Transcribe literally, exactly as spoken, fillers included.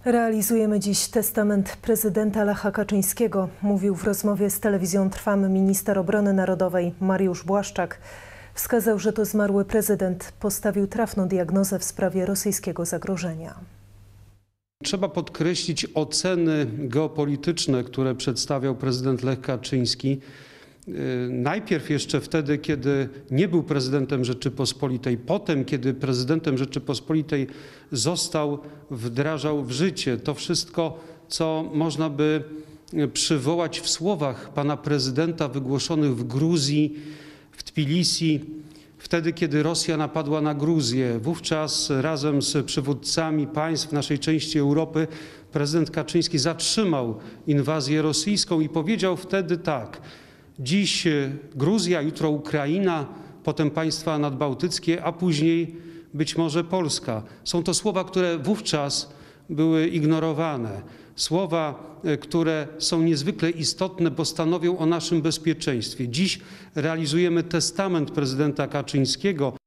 Realizujemy dziś testament prezydenta Lecha Kaczyńskiego, mówił w rozmowie z telewizją Trwam minister obrony narodowej Mariusz Błaszczak. Wskazał, że to zmarły prezydent postawił trafną diagnozę w sprawie rosyjskiego zagrożenia. Trzeba podkreślić oceny geopolityczne, które przedstawiał prezydent Lech Kaczyński. Najpierw jeszcze wtedy, kiedy nie był prezydentem Rzeczypospolitej, potem, kiedy prezydentem Rzeczypospolitej został, wdrażał w życie to wszystko, co można by przywołać w słowach pana prezydenta wygłoszonych w Gruzji, w Tbilisi, wtedy, kiedy Rosja napadła na Gruzję. Wówczas razem z przywódcami państw naszej części Europy prezydent Kaczyński zatrzymał inwazję rosyjską i powiedział wtedy tak: dziś Gruzja, jutro Ukraina, potem państwa nadbałtyckie, a później być może Polska. Są to słowa, które wówczas były ignorowane. Słowa, które są niezwykle istotne, bo stanowią o naszym bezpieczeństwie. Dziś realizujemy testament prezydenta Kaczyńskiego.